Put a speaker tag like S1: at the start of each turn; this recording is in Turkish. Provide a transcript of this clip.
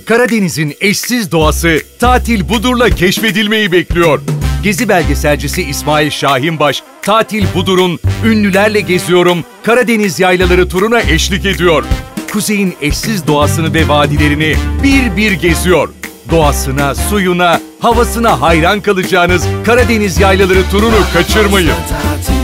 S1: Karadeniz'in eşsiz doğası Tatil Budur'la keşfedilmeyi bekliyor. Gezi belgeselcisi İsmail Şahinbaş, Tatil Budur'un "Ünlülerle Geziyorum, Karadeniz Yaylaları" turuna eşlik ediyor. Kuzey'in eşsiz doğasını ve vadilerini bir bir geziyor. Doğasına, suyuna, havasına hayran kalacağınız Karadeniz Yaylaları turunu kaçırmayın.